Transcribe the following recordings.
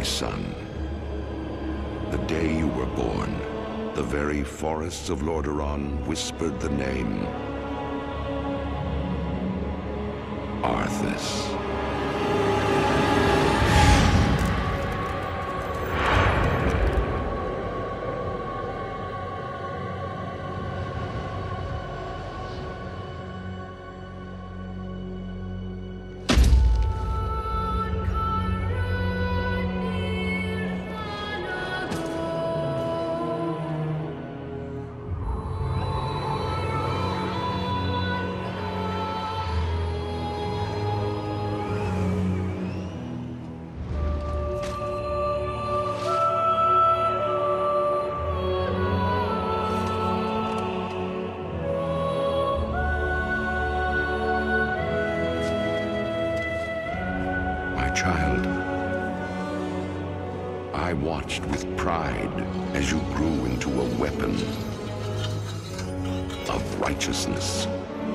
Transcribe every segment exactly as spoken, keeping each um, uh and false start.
son. The day you were born, the very forests of Lordaeron whispered the name Arthas. Child, I watched with pride as you grew into a weapon of righteousness.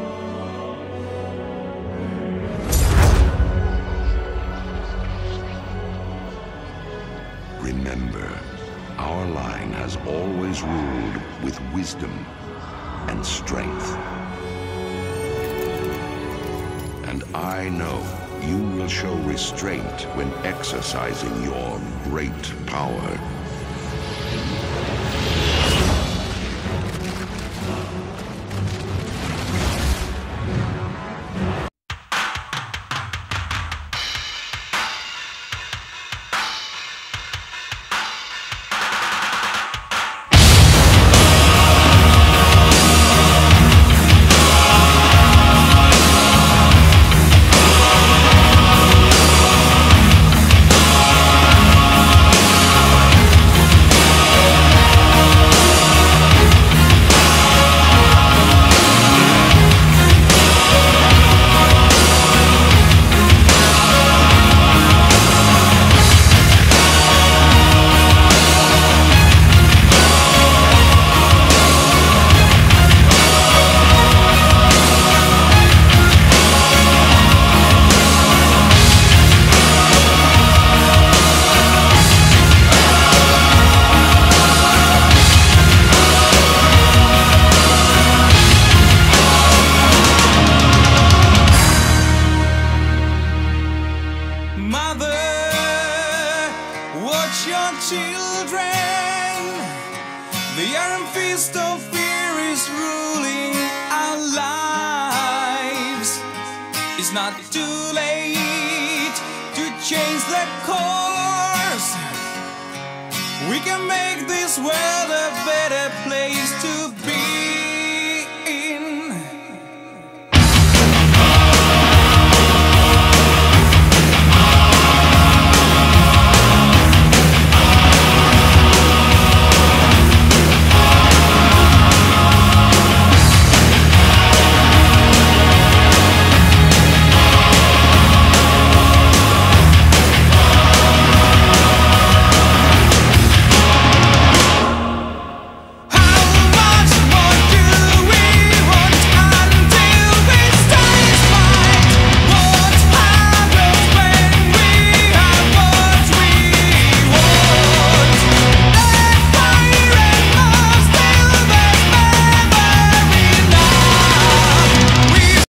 Remember, our line has always ruled with wisdom and strength. And I know you will show restraint when exercising your great power. Watch your children. The iron fist of fear is ruling our lives. It's not too late to change the course. We can make this world